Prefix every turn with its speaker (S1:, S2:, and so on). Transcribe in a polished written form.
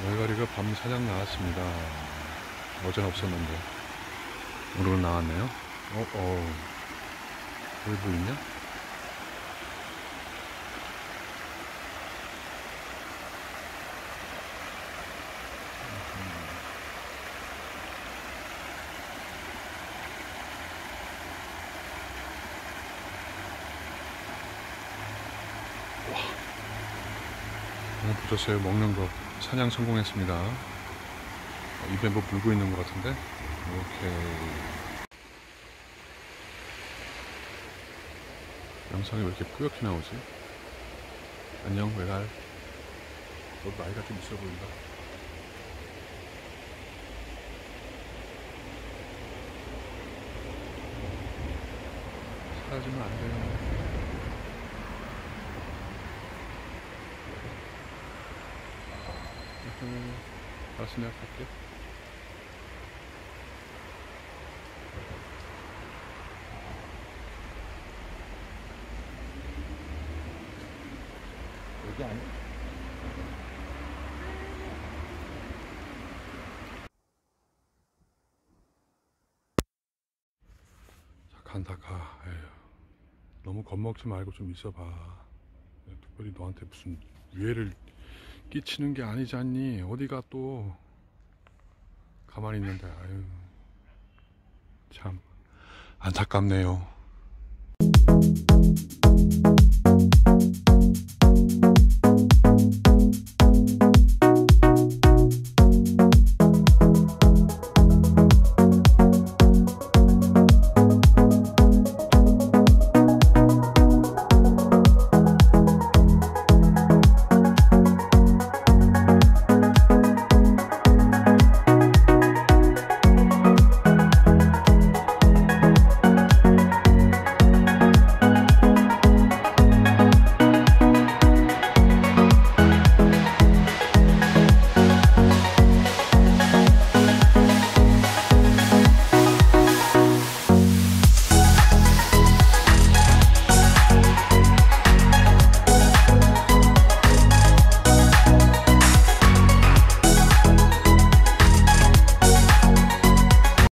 S1: mer가리가 밤 사냥 나왔습니다. 어제는 없었는데 오늘은 나왔네요. 여기 뭐 있냐? 오늘 보셨어요? 먹는 거 사냥 성공했습니다. 입에 뭐 물고 있는 것 같은데. 오케이. 영상이 왜 이렇게 뿌옇게 나오지? 안녕 외갈. 너 나이가 좀 있어 보인다. 사라지면 안 돼요. 알았어, 내가 갈게. 여기 아니야? 자, 간다, 가. 에휴. 너무 겁먹지 말고 좀 있어봐. 특별히 너한테 무슨 위해를 끼치는 게 아니지 않니? 어디가 또 가만히 있는데. 아유, 참 안타깝네요.